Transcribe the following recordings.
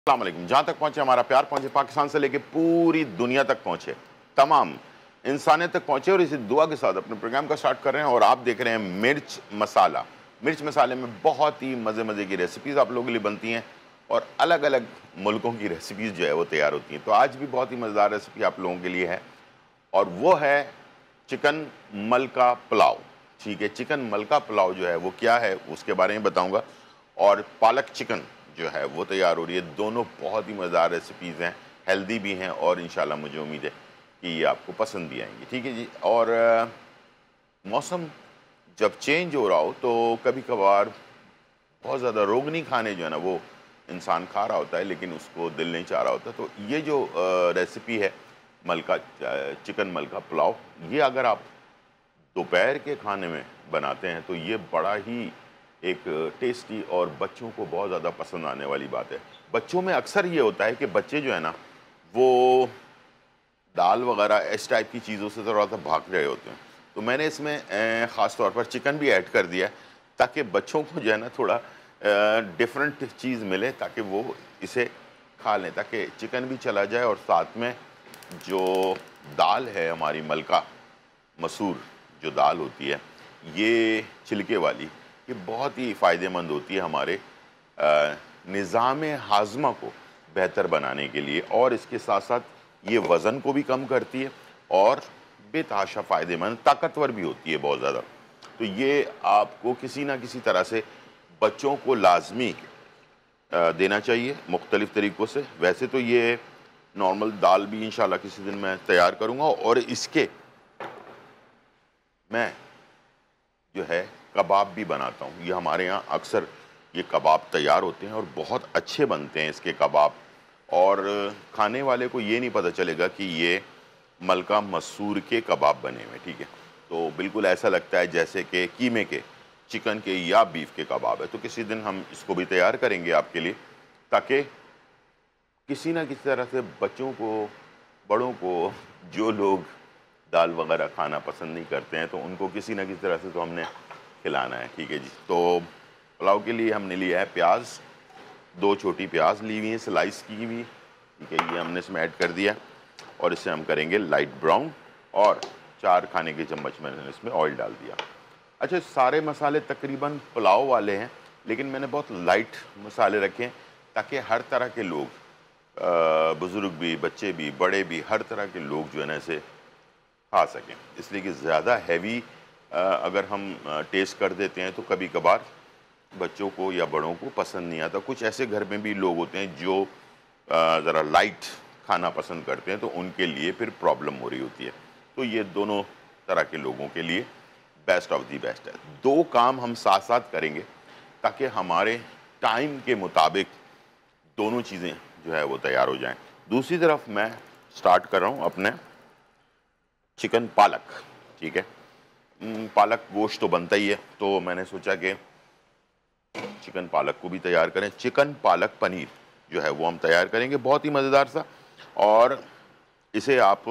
अस्सलाम वालेकुम। जहाँ तक पहुँचे हमारा प्यार, पहुँचे पाकिस्तान से लेके पूरी दुनिया तक पहुँचे, तमाम इंसानियत तक पहुँचे और इसी दुआ के साथ अपने प्रोग्राम का स्टार्ट कर रहे हैं। और आप देख रहे हैं मिर्च मसाला। मिर्च मसाले में बहुत ही मज़े मज़े की रेसिपीज़ आप लोगों के लिए बनती हैं और अलग अलग मुल्कों की रेसिपीज़ जो है वो तैयार होती हैं। तो आज भी बहुत ही मज़ेदार रेसिपी आप लोगों के लिए है और वो है चिकन मलका पुलाव। ठीक है, चिकन मलका पुलाव जो है वो क्या है उसके बारे में बताऊँगा। और पालक चिकन जो है वो तैयार हो रही है। दोनों बहुत ही मज़ेदार रेसिपीज़ हैं, हेल्दी भी हैं और इंशाल्लाह मुझे उम्मीद है कि ये आपको पसंद भी आएंगी। ठीक है जी। और मौसम जब चेंज हो रहा हो तो कभी कभार बहुत ज़्यादा रोगनी खाने जो है ना वो इंसान खा रहा होता है, लेकिन उसको दिल नहीं चाह रहा होता। तो ये जो रेसिपी है मलका चिकन मलका पुलाव, ये अगर आप दोपहर के खाने में बनाते हैं तो ये बड़ा ही एक टेस्टी और बच्चों को बहुत ज़्यादा पसंद आने वाली बात है। बच्चों में अक्सर ये होता है कि बच्चे जो है ना वो दाल वगैरह इस टाइप की चीज़ों से थोड़ा सा भाग रहे होते हैं। तो मैंने इसमें ख़ास तौर पर चिकन भी ऐड कर दिया है ताकि बच्चों को जो है ना थोड़ा डिफरेंट चीज़ मिले, ताकि वो इसे खा लें, ताकि चिकन भी चला जाए और साथ में जो दाल है हमारी मलका मसूर जो दाल होती है ये छिलके वाली, ये बहुत ही फ़ायदेमंद होती है हमारे निज़ाम हाज़मा को बेहतर बनाने के लिए। और इसके साथ साथ ये वज़न को भी कम करती है और बेतहाशा फ़ायदेमंद ताकतवर भी होती है बहुत ज़्यादा। तो ये आपको किसी ना किसी तरह से बच्चों को लाजमी देना चाहिए मुख्तलिफ़ तरीक़ों से। वैसे तो ये नॉर्मल दाल भी इंशाल्लाह किसी दिन मैं तैयार करूँगा और इसके मैं जो है कबाब भी बनाता हूँ। ये हमारे यहाँ अक्सर ये कबाब तैयार होते हैं और बहुत अच्छे बनते हैं इसके कबाब। और खाने वाले को ये नहीं पता चलेगा कि ये मलका मसूर के कबाब बने हुए। ठीक है, तो बिल्कुल ऐसा लगता है जैसे कि कीमे के, चिकन के या बीफ के कबाब है। तो किसी दिन हम इसको भी तैयार करेंगे आपके लिए, ताकि किसी ना किसी तरह से बच्चों को, बड़ों को, जो लोग दाल वगैरह खाना पसंद नहीं करते हैं तो उनको किसी ना किसी तरह से तो हमने खिलाना है। ठीक है जी। तो पुलाव के लिए हमने लिया है प्याज, 2 छोटी प्याज ली हुई हैं स्लाइस की हुई। ठीक है, ये हमने इसमें ऐड कर दिया और इसे हम करेंगे लाइट ब्राउन। और 4 खाने के चम्मच मैंने इसमें ऑयल डाल दिया। अच्छा, सारे मसाले तकरीबन पुलाव वाले हैं, लेकिन मैंने बहुत लाइट मसाले रखे हैं ताकि हर तरह के लोग, बुज़ुर्ग भी, बच्चे भी, बड़े भी, हर तरह के लोग जो है ना इसे खा सकें। इसलिए कि ज़्यादा हैवी अगर हम टेस्ट कर देते हैं तो कभी कभार बच्चों को या बड़ों को पसंद नहीं आता। कुछ ऐसे घर में भी लोग होते हैं जो ज़रा लाइट खाना पसंद करते हैं, तो उनके लिए फिर प्रॉब्लम हो रही होती है। तो ये दोनों तरह के लोगों के लिए बेस्ट ऑफ दी बेस्ट है। 2 काम हम साथ साथ करेंगे ताकि हमारे टाइम के मुताबिक दोनों चीज़ें जो है वो तैयार हो जाएं। दूसरी तरफ मैं स्टार्ट कर रहा हूँ अपने चिकन पालक। ठीक है, पालक गोश्त तो बनता ही है, तो मैंने सोचा कि चिकन पालक को भी तैयार करें। चिकन पालक पनीर जो है वो हम तैयार करेंगे, बहुत ही मज़ेदार सा। और इसे आप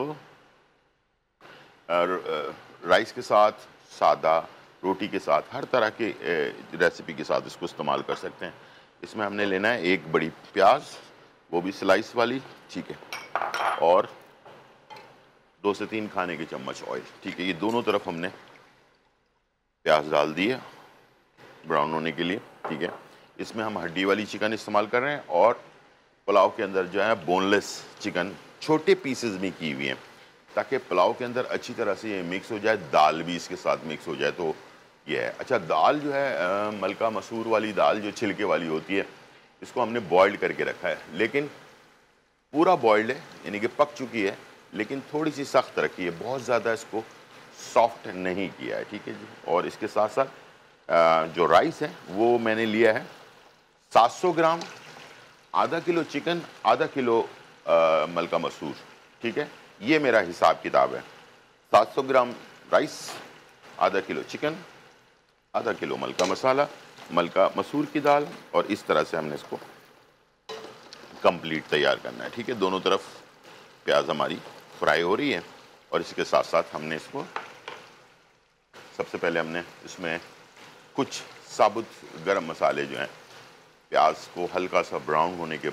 राइस के साथ, सादा रोटी के साथ, हर तरह की रेसिपी के साथ इसको इस्तेमाल कर सकते हैं। इसमें हमने लेना है 1 बड़ी प्याज, वो भी स्लाइस वाली। ठीक है, और 2 से 3 खाने के चम्मच ऑयल। ठीक है, ये दोनों तरफ हमने प्याज डाल दिए ब्राउन होने के लिए। ठीक है, इसमें हम हड्डी वाली चिकन इस्तेमाल कर रहे हैं और पुलाव के अंदर जो है बोनलेस चिकन छोटे पीसेस में की हुई है, ताकि पुलाव के अंदर अच्छी तरह से ये मिक्स हो जाए, दाल भी इसके साथ मिक्स हो जाए। तो ये है। अच्छा, दाल जो है मलका मसूर वाली दाल जो छिलके वाली होती है, इसको हमने बॉइल्ड करके रखा है, लेकिन पूरा बॉइल्ड है, यानी कि पक चुकी है, लेकिन थोड़ी सी सख्त रखी है, बहुत ज़्यादा इसको सॉफ्ट नहीं किया है। ठीक है जी। और इसके साथ साथ जो राइस है वो मैंने लिया है 700 ग्राम, आधा किलो चिकन, आधा किलो मलका मसूर। ठीक है, ये मेरा हिसाब किताब है। 700 ग्राम राइस, आधा किलो चिकन, आधा किलो मलका मसाला, मलका मसूर की दाल, और इस तरह से हमने इसको कंप्लीट तैयार करना है। ठीक है, दोनों तरफ प्याज हमारी फ्राई हो रही है और इसके साथ साथ हमने इसको, सबसे पहले हमने इसमें कुछ साबुत गरम मसाले जो हैं, प्याज को हल्का सा ब्राउन होने के बाद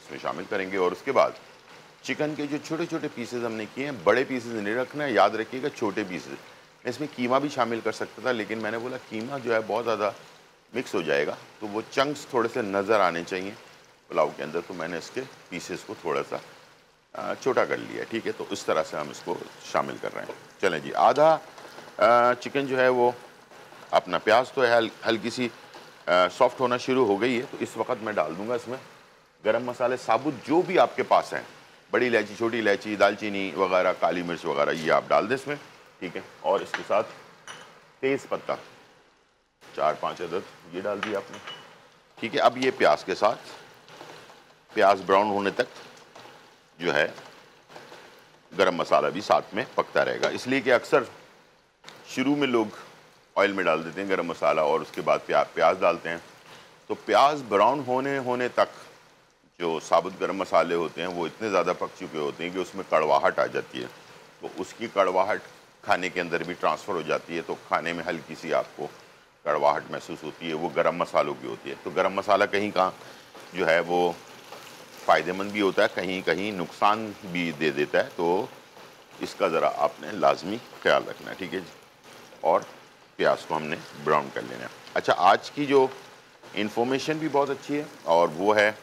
इसमें शामिल करेंगे। और उसके बाद चिकन के जो छोटे छोटे पीसेज हमने किए हैं, बड़े पीसेज नहीं रखना है, याद रखिएगा छोटे पीसेज। मैं इसमें कीमा भी शामिल कर सकता था, लेकिन मैंने बोला कीमा जो है बहुत ज़्यादा मिक्स हो जाएगा, तो वो चंक्स थोड़े से नज़र आने चाहिए पुलाव के अंदर, तो मैंने इसके पीसेस को थोड़ा सा छोटा कर लिया। ठीक है, तो इस तरह से हम इसको शामिल कर रहे हैं। चलें जी, आधा चिकन जो है वो अपना प्याज तो है हल्की सी सॉफ्ट होना शुरू हो गई है, तो इस वक्त मैं डाल दूंगा इसमें गरम मसाले साबुत जो भी आपके पास हैं, बड़ी इलायची, छोटी इलायची, दालचीनी वगैरह, काली मिर्च वगैरह, ये आप डाल दें इसमें। ठीक है, और इसके साथ तेज़ पत्ता 4-5 अदद ये डाल दिया आपने। ठीक है, अब ये प्याज के साथ, प्याज ब्राउन होने तक जो है गरम मसाला भी साथ में पकता रहेगा, इसलिए कि अक्सर शुरू में लोग ऑयल में डाल देते हैं गरम मसाला और उसके बाद प्याज डालते हैं, तो प्याज ब्राउन होने तक जो साबुत गरम मसाले होते हैं वो इतने ज़्यादा पक चुके होते हैं कि उसमें कड़वाहट आ जाती है, तो उसकी कड़वाहट खाने के अंदर भी ट्रांसफ़र हो जाती है, तो खाने में हल्की सी आपको कड़वाहट महसूस होती है, वो गरम मसालों की होती है। तो गरम मसाला कहीं का जो है वो फ़ायदेमंद भी होता है, कहीं कहीं नुकसान भी दे देता है, तो इसका ज़रा आपने लाजमी ख्याल रखना है। ठीक है जी, और प्याज को हमने ब्राउन कर लेना है। अच्छा, आज की जो इन्फॉर्मेशन भी बहुत अच्छी है और वो है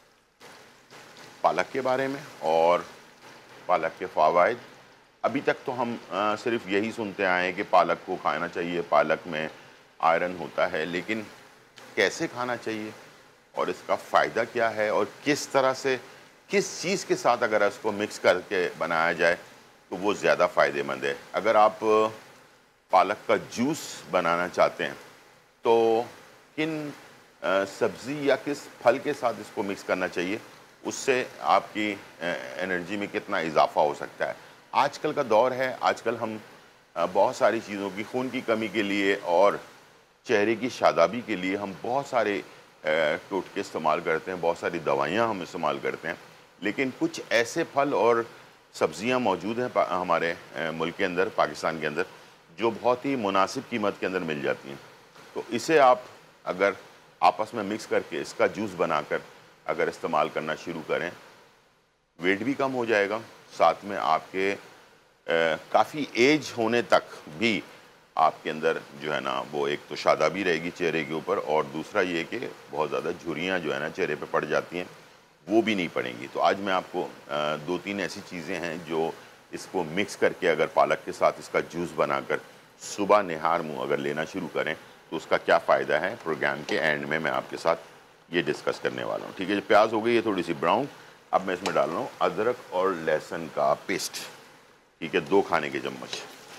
पालक के बारे में और पालक के फ़वाइद। अभी तक तो हम सिर्फ यही सुनते आए हैं कि पालक को खाना चाहिए, पालक में आयरन होता है, लेकिन कैसे खाना चाहिए और इसका फ़ायदा क्या है और किस तरह से, किस चीज़ के साथ अगर इसको मिक्स करके बनाया जाए तो वो ज़्यादा फ़ायदेमंद है। अगर आप पालक का जूस बनाना चाहते हैं तो किन सब्ज़ी या किस फल के साथ इसको मिक्स करना चाहिए, उससे आपकी एनर्जी में कितना इजाफा हो सकता है। आजकल का दौर है, आजकल हम बहुत सारी चीज़ों की, खून की कमी के लिए और चेहरे की शादाबी के लिए हम बहुत सारे टोटके इस्तेमाल करते हैं, बहुत सारी दवाइयाँ हम इस्तेमाल करते हैं, लेकिन कुछ ऐसे फल और सब्ज़ियाँ मौजूद हैं हमारे मुल्क के अंदर, पाकिस्तान के अंदर, जो बहुत ही मुनासिब कीमत के अंदर मिल जाती हैं। तो इसे आप अगर आपस में मिक्स करके इसका जूस बनाकर अगर इस्तेमाल करना शुरू करें, वेट भी कम हो जाएगा, साथ में आपके काफ़ी एज होने तक भी आपके अंदर जो है ना वो एक तो शादाबी रहेगी चेहरे के ऊपर, और दूसरा ये कि बहुत ज़्यादा झुर्रियाँ जो है ना चेहरे पे पड़ जाती हैं वो भी नहीं पड़ेंगी। तो आज मैं आपको 2-3 ऐसी चीज़ें हैं जो इसको मिक्स करके अगर पालक के साथ इसका जूस बनाकर सुबह निहार मुँह अगर लेना शुरू करें तो उसका क्या फ़ायदा है, प्रोग्राम के एंड में मैं आपके साथ ये डिस्कस करने वाला हूँ। ठीक है, जो प्याज हो गई है थोड़ी सी ब्राउन, अब मैं इसमें डाल रहा हूँ अदरक और लहसुन का पेस्ट। ठीक है, 2 खाने के चम्मच।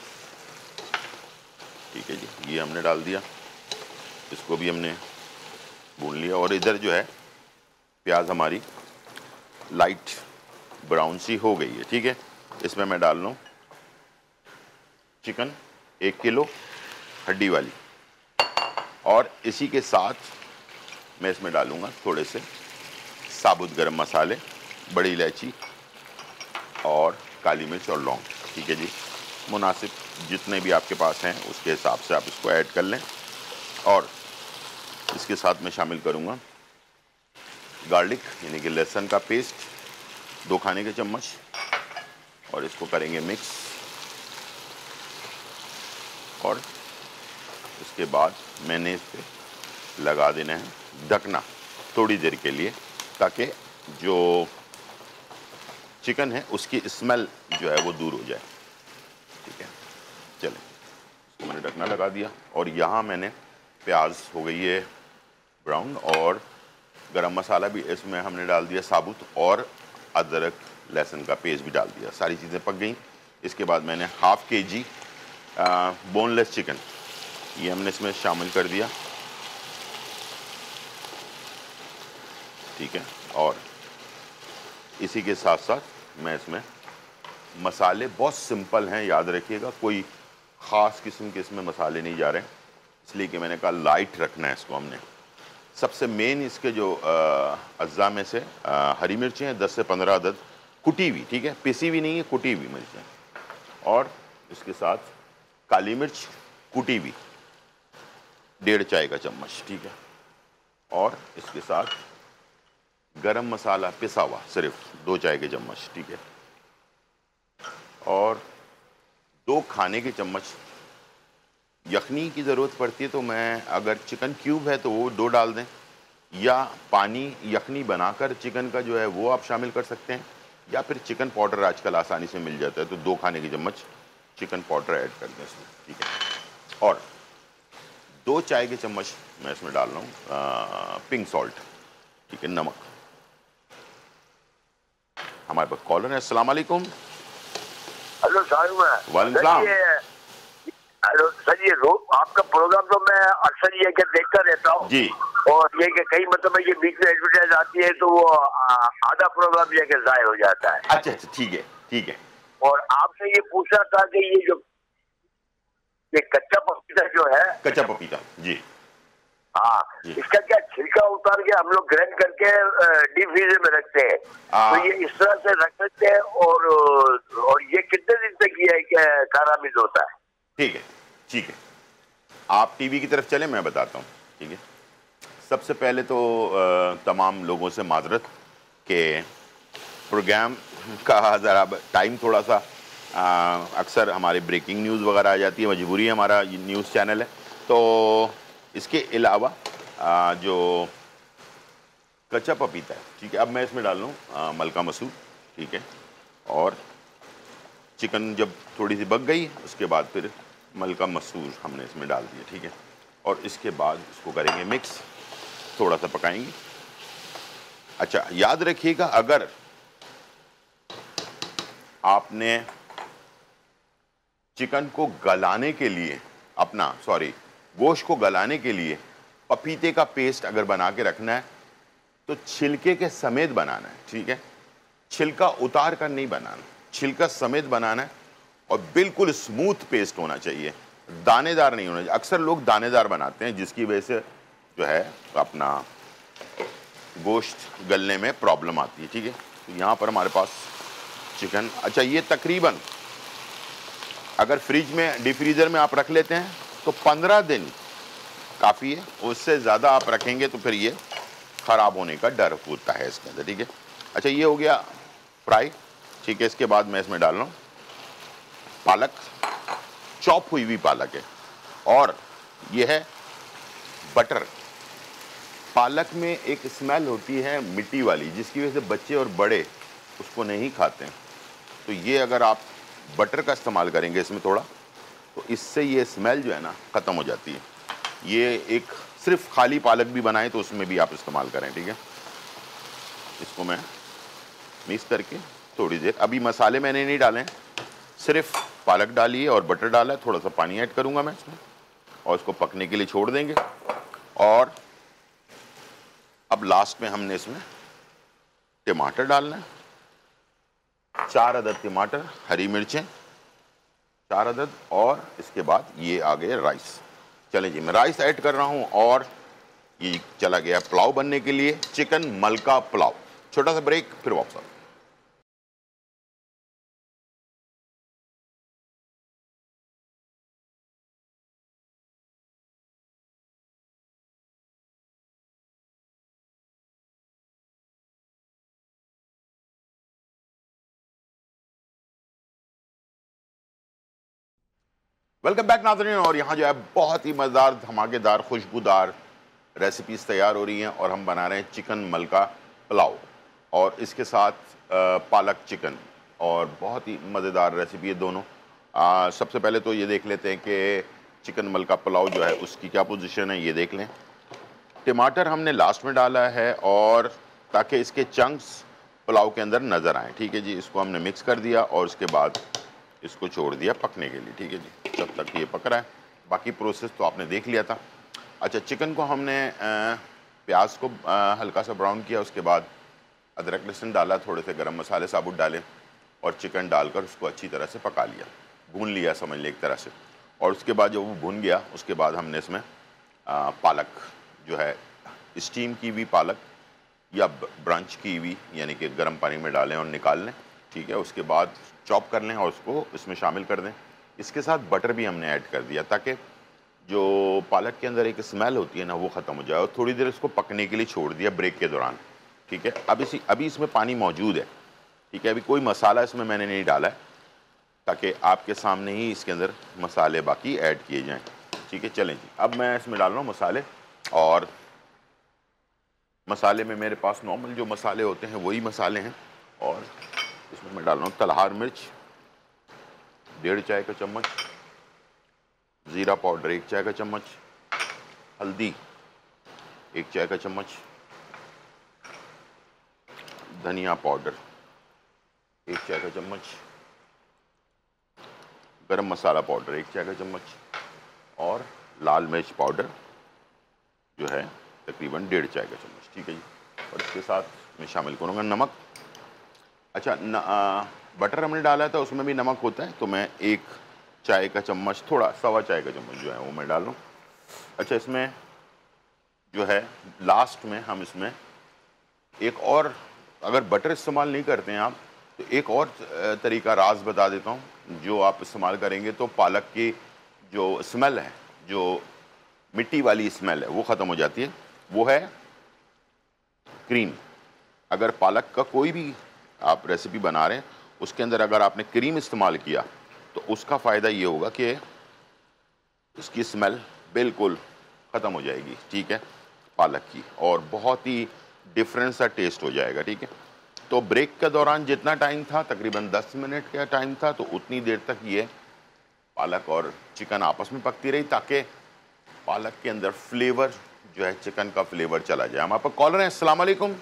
ठीक है जी, ये हमने डाल दिया, इसको भी हमने भून लिया। और इधर जो है प्याज हमारी लाइट ब्राउन सी हो गई है। ठीक है, इसमें मैं डाल रहा हूँ चिकन 1 किलो हड्डी वाली, और इसी के साथ मैं इसमें डालूँगा थोड़े से साबुत गरम मसाले, बड़ी इलायची और काली मिर्च और लौंग। ठीक है जी, मुनासिब जितने भी आपके पास हैं उसके हिसाब से आप इसको ऐड कर लें। और इसके साथ मैं शामिल करूँगा गार्लिक यानी कि लहसुन का पेस्ट 2 खाने के चम्मच, और इसको करेंगे मिक्स। और इसके बाद मैंने इस पर लगा देना है ढकना थोड़ी देर के लिए, ताकि जो चिकन है उसकी स्मेल जो है वो दूर हो जाए। ठीक है, चलें, इसको मैंने ढकना लगा दिया। और यहाँ मैंने प्याज हो गई है ब्राउन, और गरम मसाला भी इसमें हमने डाल दिया साबुत, और अदरक लहसुन का पेस्ट भी डाल दिया, सारी चीज़ें पक गई। इसके बाद मैंने हाफ़ kg बोनलेस चिकन ये हमने इसमें शामिल कर दिया। ठीक है, और इसी के साथ साथ मैं इसमें मसाले बहुत सिंपल हैं, याद रखिएगा, कोई ख़ास किस्म के इसमें मसाले नहीं जा रहे हैं, इसलिए कि मैंने कहा लाइट रखना है इसको हमने। सबसे मेन इसके जो अज्जा में से हरी मिर्चें हैं 10 से 15 अदद कुटी हुई, ठीक है, पिसी हुई नहीं है, कुटी हुई मिर्चें, और इसके साथ काली मिर्च कुटी हुई 1.5 चाय का चम्मच। ठीक है, और इसके साथ गरम मसाला पिसा हुआ सिर्फ 2 चाय के चम्मच, ठीक है। और 2 खाने के चम्मच यखनी की ज़रूरत पड़ती है तो मैं, अगर चिकन क्यूब है तो वो 2 डाल दें, या पानी यखनी बनाकर चिकन का जो है वो आप शामिल कर सकते हैं, या फिर चिकन पाउडर आजकल आसानी से मिल जाता है तो 2 खाने के चम्मच चिकन पाउडर ऐड कर दें इसमें, ठीक है। और 2 चाय के चम्मच मैं इसमें डाल रहा हूँ पिंक सॉल्ट, ठीक है, नमक। हमारे पास कॉलर है। अस्सलाम वालेकुम। हेलो साहब, वालेकुम सलाम। हेलो सर, ये रोज आपका प्रोग्राम तो मैं अक्सर ये कि देखता रहता हूँ जी। और ये कि कई मतलब ये बीच में एडवर्टाइज आती है तो वो आधा प्रोग्राम ये कि जाया हो जाता है। अच्छा अच्छा, ठीक है ठीक है। और आपसे ये पूछना था कि ये जो ये कच्चा पपीता जो है, कच्चा पपीता, जी हाँ, जी। इसका क्या छिलका उतार के हम लोग ग्राइंड करके डीप फ्रीजर में रखते हैं, तो ये इस तरह से रख सकते हैं और ये कितने दिन तक ये कारामिद होता है? ठीक है ठीक है। आप टीवी की तरफ चलें, मैं बताता हूँ, ठीक है। सबसे पहले तो तमाम लोगों से माजरत के प्रोग्राम का ज़रा टाइम थोड़ा सा अक्सर हमारे ब्रेकिंग न्यूज़ वगैरह आ जाती है, मजबूरी है, हमारा न्यूज़ चैनल है। तो इसके अलावा जो कच्चा पपीता है, ठीक है, अब मैं इसमें डाल लूँ मलका मसूर, ठीक है। और चिकन जब थोड़ी सी पक गई उसके बाद फिर मलका मसूर हमने इसमें डाल दिया, ठीक है। और इसके बाद इसको करेंगे मिक्स, थोड़ा सा पकाएंगे। अच्छा, याद रखिएगा, अगर आपने चिकन को गलाने के लिए गोश्त को गलाने के लिए पपीते का पेस्ट अगर बना के रखना है तो छिलके के समेत बनाना है, ठीक है। छिलका उतार कर नहीं बनाना, छिलका समेत बनाना है और बिल्कुल स्मूथ पेस्ट होना चाहिए, दानेदार नहीं होना चाहिए। अक्सर लोग दानेदार बनाते हैं जिसकी वजह से जो है अपना गोश्त गलने में प्रॉब्लम आती है, ठीक है। तो यहाँ पर हमारे पास चिकन, अच्छा, ये तकरीबन अगर फ्रिज में डीप फ्रीज़र में आप रख लेते हैं तो 15 दिन काफ़ी है, उससे ज़्यादा आप रखेंगे तो फिर ये ख़राब होने का डर होता है इसके अंदर, ठीक है। अच्छा, ये हो गया फ्राई, ठीक है। इसके बाद मैं इसमें डाल रहा हूँ पालक, चॉप हुई हुई पालक है, और ये है बटर। पालक में एक स्मेल होती है मिट्टी वाली जिसकी वजह से बच्चे और बड़े उसको नहीं खाते हैं, तो ये अगर आप बटर का इस्तेमाल करेंगे इसमें थोड़ा, तो इससे ये स्मेल जो है ना ख़त्म हो जाती है। ये एक सिर्फ खाली पालक भी बनाएं तो उसमें भी आप इस्तेमाल करें, ठीक है। इसको मैं मिक्स करके थोड़ी देर, अभी मसाले मैंने नहीं डाले हैं, सिर्फ पालक डाली है और बटर डाला है, थोड़ा सा पानी ऐड करूँगा मैं इसमें और इसको पकने के लिए छोड़ देंगे। और अब लास्ट में हमने इसमें टमाटर डालना है, 4 अदद टमाटर, हरी मिर्चें 4 अदद, और इसके बाद ये आ गए राइस। चलें जी, मैं राइस ऐड कर रहा हूँ और ये चला गया पुलाव बनने के लिए, चिकन मलका पुलाव। छोटा सा ब्रेक, फिर वापस। वेलकम बैक नाज़रीन, और यहाँ जो है बहुत ही मज़ेदार, धमाकेदार, खुशबूदार रेसिपीज़ तैयार हो रही हैं और हम बना रहे हैं चिकन मलका पुलाव और इसके साथ पालक चिकन, और बहुत ही मज़ेदार रेसिपी है दोनों। सबसे पहले तो ये देख लेते हैं कि चिकन मलका पुलाव जो है उसकी क्या पोजीशन है, ये देख लें। टमाटर हमने लास्ट में डाला है और ताकि इसके चंक्स पुलाव के अंदर नज़र आएँ, ठीक है जी। इसको हमने मिक्स कर दिया और उसके बाद इसको छोड़ दिया पकने के लिए, ठीक है जी, जब तक ये पक रहा है। बाकी प्रोसेस तो आपने देख लिया था। अच्छा, चिकन को हमने प्याज को हल्का सा ब्राउन किया, उसके बाद अदरक लहसुन डाला, थोड़े से गरम मसाले साबुत डाले और चिकन डालकर उसको अच्छी तरह से पका लिया, भून लिया समझ लें एक तरह से। और उसके बाद जब वो भून गया उसके बाद हमने इसमें पालक जो है, स्टीम की हुई पालक या ब्रांच की हुई, यानी कि गर्म पानी में डालें और निकाल लें, ठीक है। उसके बाद चॉप कर लें और उसको इसमें शामिल कर दें। इसके साथ बटर भी हमने ऐड कर दिया ताकि जो पालक के अंदर एक स्मेल होती है ना वो ख़त्म हो जाए, और थोड़ी देर इसको पकने के लिए छोड़ दिया ब्रेक के दौरान। ठीक है। अभी इसमें पानी मौजूद है, ठीक है। अभी कोई मसाला इसमें मैंने नहीं डाला है, ताकि आपके सामने ही इसके अंदर मसाले बाकी ऐड किए जाएं, ठीक है। चलें जी, अब मैं इसमें डाल रहा हूँ मसाले। और मसाले में मेरे पास नॉर्मल जो मसाले होते हैं वही मसाले हैं। और इसमें मैं डाल रहा हूँ तलहार मिर्च 1.5 चाय का चम्मच, ज़ीरा पाउडर 1 चाय का चम्मच, हल्दी 1 चाय का चम्मच, धनिया पाउडर 1 चाय का चम्मच, गरम मसाला पाउडर 1 चाय का चम्मच, और लाल मिर्च पाउडर जो है तकरीबन 1.5 चाय का चम्मच, ठीक है जी। और इसके साथ मैं शामिल करूँगा नमक। अच्छा, बटर हमने डाला था उसमें भी नमक होता है, तो मैं 1 चाय का चम्मच, थोड़ा 1.25 चाय का चम्मच जो है वो मैं डाल रहा हूँ। अच्छा, इसमें जो है लास्ट में हम इसमें एक और, अगर बटर इस्तेमाल नहीं करते हैं आप, तो एक और तरीका राज बता देता हूँ जो आप इस्तेमाल करेंगे तो पालक की जो स्मेल है, जो मिट्टी वाली स्मेल है, वो ख़त्म हो जाती है। वो है क्रीम। अगर पालक का कोई भी आप रेसिपी बना रहे हैं, उसके अंदर अगर आपने क्रीम इस्तेमाल किया तो उसका फ़ायदा ये होगा कि उसकी स्मेल बिल्कुल ख़त्म हो जाएगी, ठीक है, पालक की, और बहुत ही डिफरेंट सा टेस्ट हो जाएगा, ठीक है। तो ब्रेक के दौरान जितना टाइम था, तकरीबन 10 मिनट का टाइम था, तो उतनी देर तक ये पालक और चिकन आपस में पकती रही, ताकि पालक के अंदर फ्लेवर जो है, चिकन का फ्लेवर चला जाए। हम आपका कॉलर हैं। अस्सलाम वालेकुम।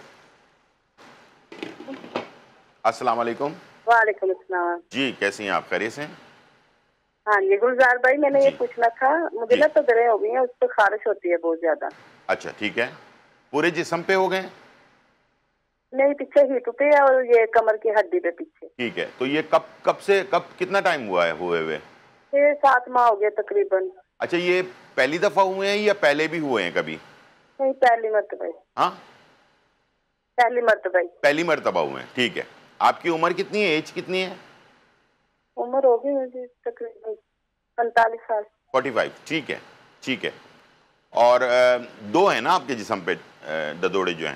अस्सलाम वालेकुम। वालेकुम अस्सलाम। जी, कैसी हैं आप? खैरियत से हैं? हाँ जी गुलजार भाई, मैंने ये पूछना था, मुझे ना तो दरें हो गई हैं, उस पर खारिश होती है बहुत ज्यादा। अच्छा, ठीक है। पूरे जिस्म पे हो गए? नहीं, पीछे हिप पे और ये कमर की हड्डी पे पीछे। ठीक है। तो ये कब कितना टाइम हुआ है हुए हुए? 6-7 माह हो गए तकरीबन। अच्छा, ये पहली दफा हुए हैं या पहले भी हुए हैं कभी? नहीं, पहली मर्तबा। हाँ, पहली मर्तबा हुए हैं, ठीक है। आपकी उम्र कितनी है, एज कितनी है? उम्र होगी मुझे तकरीबन 45 साल। 45, ठीक है, ठीक है। और दो है ना आपके जिस्म पे ददोड़े जो हैं?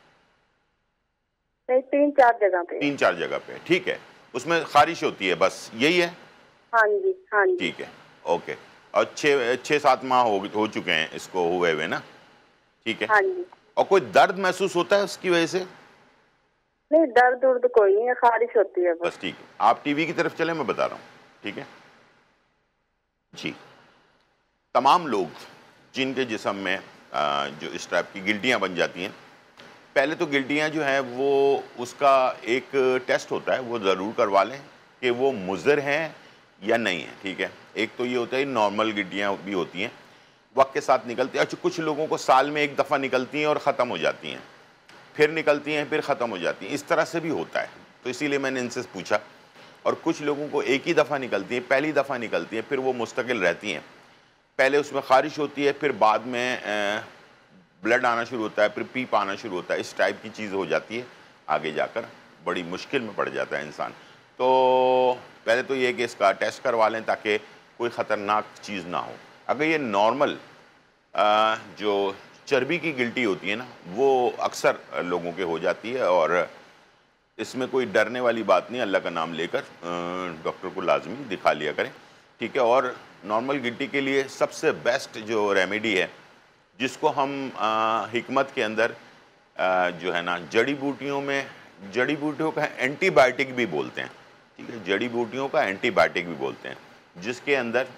नहीं, 3-4 जगह पे। 3-4 जगह पे, ठीक है। उसमें खारिश होती है, बस यही है? हाँ जी, हाँ जी। ठीक है, ओके। और 6-7 माह हो चुके हैं इसको हुए हुए ना, ठीक है। हाँ जी। और कोई दर्द महसूस होता है उसकी वजह से? नहीं, दर्द उर्द कोई नहीं है, खारिश होती है बस, ठीक है। आप टीवी की तरफ चले, मैं बता रहा हूँ, ठीक है जी। तमाम लोग जिनके जिस्म में जो इस टाइप की गिल्टियाँ बन जाती हैं, पहले तो गिल्टियाँ जो हैं वो उसका एक टेस्ट होता है, वो ज़रूर करवा लें कि वो मुज़र हैं या नहीं है, ठीक है। एक तो ये होता है नॉर्मल गिल्टियाँ भी होती हैं, वक्त के साथ निकलती हैं। अच्छा, कुछ लोगों को साल में एक दफ़ा निकलती हैं और ख़त्म हो जाती हैं, फिर निकलती हैं, फिर ख़त्म हो जाती हैं, इस तरह से भी होता है। तो इसीलिए मैंने इनसे पूछा। और कुछ लोगों को एक ही दफ़ा निकलती हैं, पहली दफ़ा निकलती हैं, फिर वो मुस्तकिल रहती हैं। पहले उसमें खारिश होती है, फिर बाद में ब्लड आना शुरू होता है, फिर पीप आना शुरू होता है, इस टाइप की चीज़ हो जाती है। आगे जाकर बड़ी मुश्किल में पड़ जाता है इंसान। तो पहले तो ये कि इसका टेस्ट करवा लें ताकि कोई ख़तरनाक चीज़ ना हो। अगर ये नॉर्मल जो चर्बी की गिल्टी होती है ना, वो अक्सर लोगों के हो जाती है, और इसमें कोई डरने वाली बात नहीं। अल्लाह का नाम लेकर डॉक्टर को लाजमी दिखा लिया करें, ठीक है। और नॉर्मल गिल्टी के लिए सबसे बेस्ट जो रेमेडी है, जिसको हम हिकमत के अंदर जो है ना, जड़ी बूटियों का एंटीबायोटिक भी बोलते हैं, ठीक है। जड़ी बूटियों का एंटीबायोटिक भी बोलते हैं, जिसके अंदर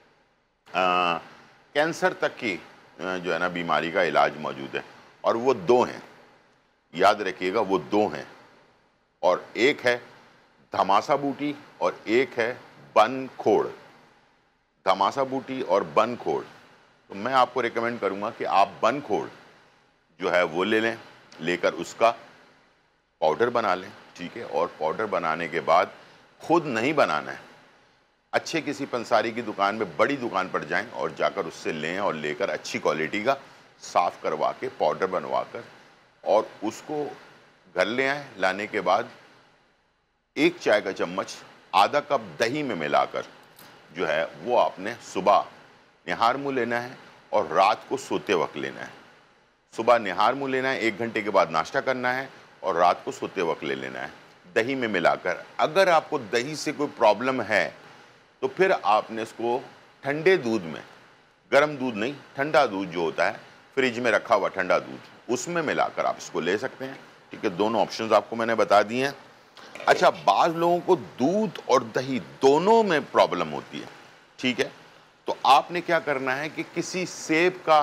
कैंसर तक की जो है ना बीमारी का इलाज मौजूद है। और वो 2 हैं, याद रखिएगा, वो 2 हैं। और एक है धमासा बूटी और एक है बन खोड़। धमासा बूटी और बन खोड़, तो मैं आपको रिकमेंड करूंगा कि आप बन खोड़ जो है वो ले लें, लेकर उसका पाउडर बना लें, ठीक है। और पाउडर बनाने के बाद खुद नहीं बनाना है, अच्छे किसी पंसारी की दुकान में, बड़ी दुकान पर जाएं और जाकर उससे लें, और लेकर अच्छी क्वालिटी का साफ़ करवा के पाउडर बनवा कर और उसको घर ले आएँ। लाने के बाद 1 चाय का चम्मच आधा कप दही में मिलाकर जो है वो आपने सुबह निहार मुँह लेना है और रात को सोते वक्त लेना है। सुबह निहार मुँह लेना है, 1 घंटे के बाद नाश्ता करना है और रात को सोते वक्त ले लेना है दही में मिलाकर। अगर आपको दही से कोई प्रॉब्लम है तो फिर आपने इसको ठंडे दूध में, गर्म दूध नहीं, ठंडा दूध जो होता है फ्रिज में रखा हुआ ठंडा दूध, उसमें मिलाकर आप इसको ले सकते हैं। ठीक है, दोनों ऑप्शंस आपको मैंने बता दिए हैं। अच्छा, बाज़ लोगों को दूध और दही दोनों में प्रॉब्लम होती है। ठीक है, तो आपने क्या करना है कि किसी सेब का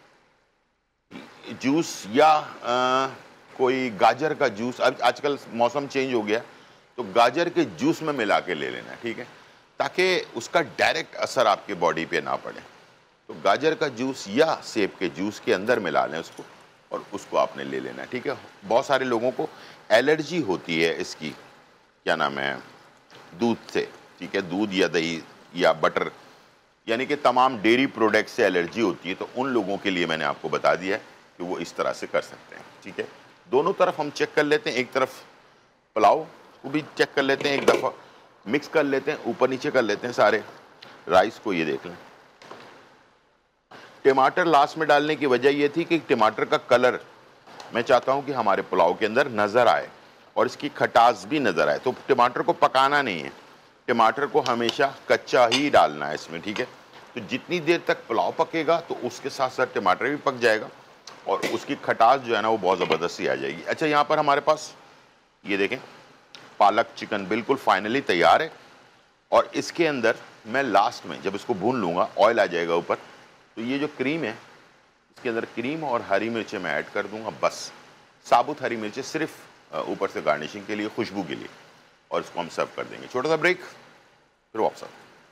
जूस या कोई गाजर का जूस, अब आजकल मौसम चेंज हो गया तो गाजर के जूस में मिला के ले लेना है। ठीक है, ताकि उसका डायरेक्ट असर आपके बॉडी पे ना पड़े। तो गाजर का जूस या सेब के जूस के अंदर मिला लें उसको और उसको आपने ले लेना है। ठीक है, बहुत सारे लोगों को एलर्जी होती है इसकी, क्या नाम है, दूध से। ठीक है, दूध या दही या बटर, यानी कि तमाम डेयरी प्रोडक्ट से एलर्जी होती है, तो उन लोगों के लिए मैंने आपको बता दिया है कि वो इस तरह से कर सकते हैं। ठीक है, दोनों तरफ हम चेक कर लेते हैं। एक तरफ पुलाव को भी चेक कर लेते हैं, एक दफ़ा मिक्स कर लेते हैं, ऊपर नीचे कर लेते हैं सारे राइस को। ये देख लें, टमाटर लास्ट में डालने की वजह ये थी कि टमाटर का कलर मैं चाहता हूं कि हमारे पुलाव के अंदर नज़र आए और इसकी खटास भी नज़र आए। तो टमाटर को पकाना नहीं है, टमाटर को हमेशा कच्चा ही डालना है इसमें। ठीक है, तो जितनी देर तक पुलाव पकेगा तो उसके साथ साथ टमाटर भी पक जाएगा और उसकी खटास जो है ना वो बहुत ज़बरदस्त सी आ जाएगी। अच्छा, यहाँ पर हमारे पास ये देखें पालक चिकन बिल्कुल फाइनली तैयार है और इसके अंदर मैं लास्ट में जब इसको भून लूँगा, ऑयल आ जाएगा ऊपर, तो ये जो क्रीम है इसके अंदर क्रीम और हरी मिर्चें मैं ऐड कर दूंगा, बस साबुत हरी मिर्चें सिर्फ ऊपर से गार्निशिंग के लिए, खुशबू के लिए, और इसको हम सर्व कर देंगे। छोटा सा ब्रेक, फिर वापस।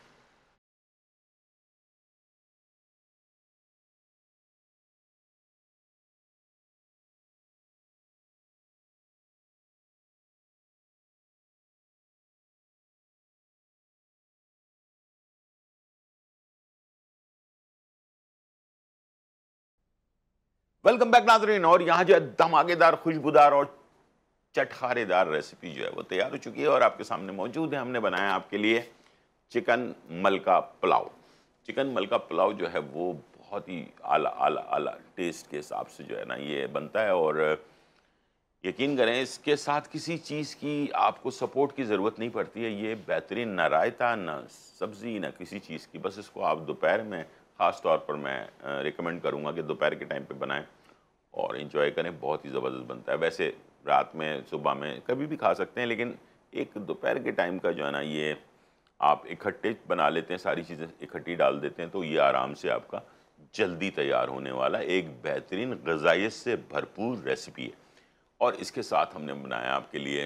वेलकम बैक नाज़रीन। और यहाँ जो है धमाकेदार, खुशबूदार और चटखारेदार रेसिपी जो है वो तैयार हो चुकी है और आपके सामने मौजूद है। हमने बनाया आपके लिए चिकन मलका पुलाव। चिकन मलका पुलाव जो है वो बहुत ही आला आला आला टेस्ट के हिसाब से जो है ना ये बनता है और यकीन करें इसके साथ किसी चीज़ की आपको सपोर्ट की ज़रूरत नहीं पड़ती है। ये बेहतरीन, ना रायता, ना सब्ज़ी, ना किसी चीज़ की, बस इसको आप दोपहर में, ख़ास तौर पर मैं रिकमेंड करूँगा कि दोपहर के टाइम पे बनाएं और इन्जॉय करें। बहुत ही ज़बरदस्त बनता है। वैसे रात में, सुबह में, कभी भी खा सकते हैं, लेकिन एक दोपहर के टाइम का जो है ना ये आप इकट्ठे बना लेते हैं, सारी चीज़ें इकट्ठी डाल देते हैं, तो ये आराम से आपका जल्दी तैयार होने वाला एक बेहतरीन ग़िज़ाइयत से भरपूर रेसिपी है। और इसके साथ हमने बनाया आपके लिए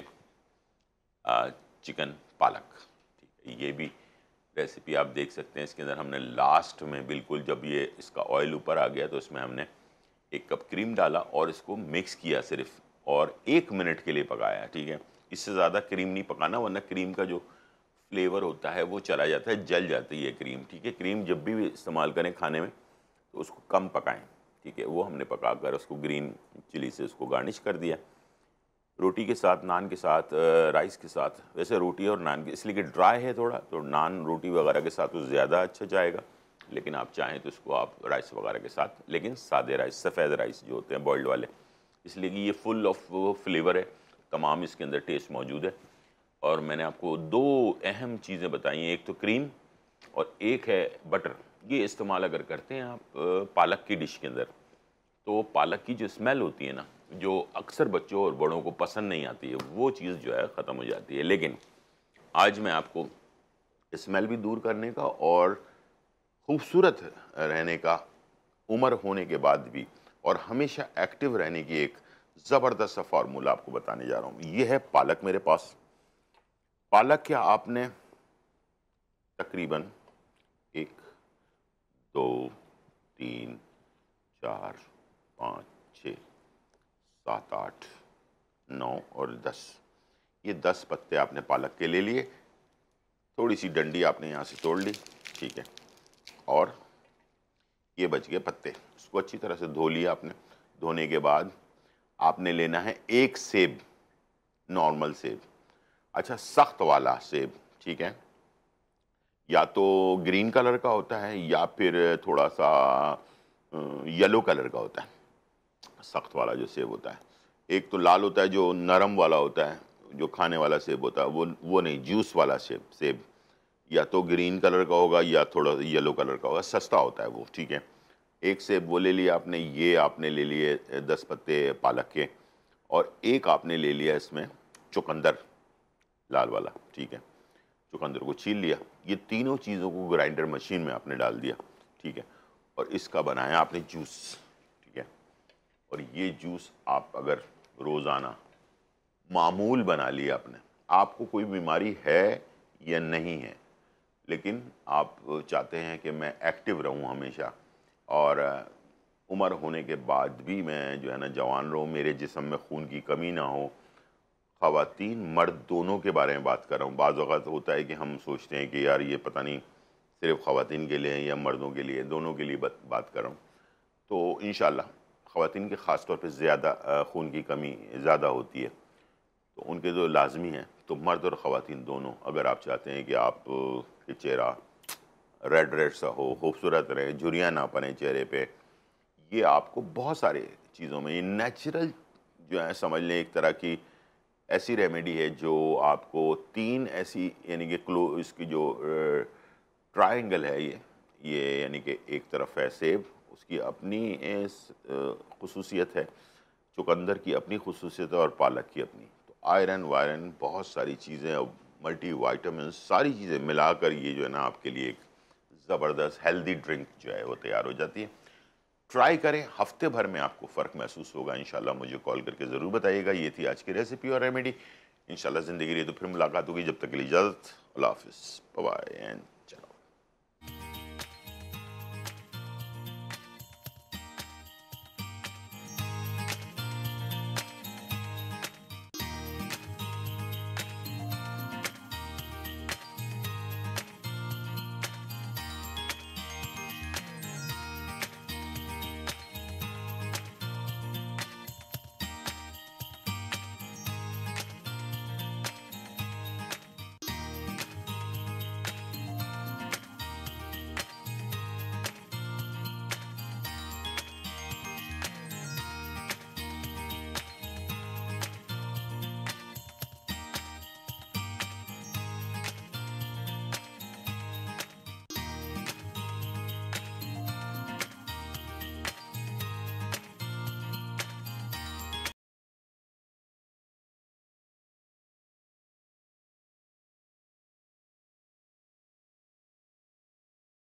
चिकन पालक। ठीक है, ये भी रेसिपी आप देख सकते हैं। इसके अंदर हमने लास्ट में बिल्कुल जब ये इसका ऑयल ऊपर आ गया तो इसमें हमने 1 कप क्रीम डाला और इसको मिक्स किया सिर्फ, और 1 मिनट के लिए पकाया। ठीक है, इससे ज़्यादा क्रीम नहीं पकाना, वरना क्रीम का जो फ्लेवर होता है वो चला जाता है, जल जाती है क्रीम। ठीक है, क्रीम जब भी इस्तेमाल करें खाने में तो उसको कम पकाएं। ठीक है, वो हमने पकाकर उसको ग्रीन चिली से उसको गार्निश कर दिया। रोटी के साथ, नान के साथ, राइस के साथ, वैसे रोटी और नान के, इसलिए कि ड्राई है थोड़ा, तो नान रोटी वगैरह के साथ तो ज़्यादा अच्छा जाएगा, लेकिन आप चाहें तो इसको आप राइस वगैरह के साथ, लेकिन सादे राइस, सफ़ेद राइस जो होते हैं बॉइल्ड वाले, इसलिए कि ये फुल ऑफ फ्लेवर है, तमाम इसके अंदर टेस्ट मौजूद है। और मैंने आपको 2 अहम चीज़ें बताई हैं, एक तो क्रीम और एक है बटर। ये इस्तेमाल अगर करते हैं आप पालक की डिश के अंदर, तो पालक की जो स्मेल होती है ना, जो अक्सर बच्चों और बड़ों को पसंद नहीं आती है, वो चीज़ जो है ख़त्म हो जाती है। लेकिन आज मैं आपको स्मेल भी दूर करने का और खूबसूरत रहने का, उम्र होने के बाद भी, और हमेशा एक्टिव रहने की एक ज़बरदस्त सा फार्मूला आपको बताने जा रहा हूँ। ये है पालक मेरे पास। पालक क्या आपने तकरीबन 1, 2, 3, 4, 5, 6, 7, 8, 9 और 10, ये 10 पत्ते आपने पालक के ले लिए। थोड़ी सी डंडी आपने यहाँ से तोड़ ली। ठीक है, और ये बच गए पत्ते। इसको अच्छी तरह से धो लिया आपने। धोने के बाद आपने लेना है 1 सेब, नॉर्मल सेब, अच्छा सख्त वाला सेब। ठीक है, या तो ग्रीन कलर का होता है या फिर थोड़ा सा येलो कलर का होता है। सख्त वाला जो सेब होता है, एक तो लाल होता है जो नरम वाला होता है, जो खाने वाला सेब होता है, वो नहीं, जूस वाला सेब या तो ग्रीन कलर का होगा या थोड़ा येलो कलर का होगा, सस्ता होता है वो, ठीक है। एक सेब वो ले लिया आपने, ये आपने ले लिए 10 पत्ते पालक के, और एक आपने ले लिया इसमें चुकंदर लाल वाला, ठीक है। चुकंदर को छील लिया, ये तीनों चीज़ों को ग्राइंडर मशीन में आपने डाल दिया, ठीक है, और इसका बनाया आपने जूस, ठीक है। और ये जूस आप अगर रोज़ाना मामूल बना लिया आपने, आपको कोई बीमारी है या नहीं है, लेकिन आप चाहते हैं कि मैं एक्टिव रहूं हमेशा, और उम्र होने के बाद भी मैं जो है ना जवान रहूं, मेरे जिस्म में खून की कमी ना हो। ख़वातीन मर्द दोनों के बारे में बात कर रहा हूँ। बाज़ औक़ात होता है कि हम सोचते हैं कि यार ये पता नहीं सिर्फ़ ख़वातीन के लिए है या मर्दों के लिए, दोनों के लिए बात कर रहा हूँ। तो इंशाअल्लाह ख़वातीन के ख़ास तौर पे ज़्यादा खून की कमी ज़्यादा होती है, तो उनके जो लाजमी है, तो मर्द और ख़वातीन दोनों, अगर आप चाहते हैं कि आप के चेहरा रेड सा हो, खूबसूरत रहे, झुर्रियाँ ना पड़े चेहरे पे, ये आपको बहुत सारे चीज़ों में, ये नेचुरल जो है समझ लें एक तरह की ऐसी रेमेडी है जो आपको 3 ऐसी, यानी कि इसकी जो ट्रायंगल है ये यानी कि एक तरफ है सेब, उसकी अपनी खुसूसियत है, चुकंदर की अपनी खुसूसियत है, और पालक की अपनी। तो आयरन वायरन बहुत सारी चीज़ें, और मल्टी वाइटामिन, सारी चीज़ें मिलाकर ये जो है ना आपके लिए एक ज़बरदस्त हेल्दी ड्रिंक जो है वो तैयार हो जाती है। ट्राई करें, हफ्ते भर में आपको फ़र्क महसूस होगा इंशाल्लाह। मुझे कॉल करके ज़रूर बताइएगा। ये थी आज की रेसिपी और रेमेडी। इंशाल्लाह ज़िंदगी रही तो फिर मुलाकात होगी। जब तक के लिए इजाज़त, अल्लाह हाफ़िज़, बाय बाय एंड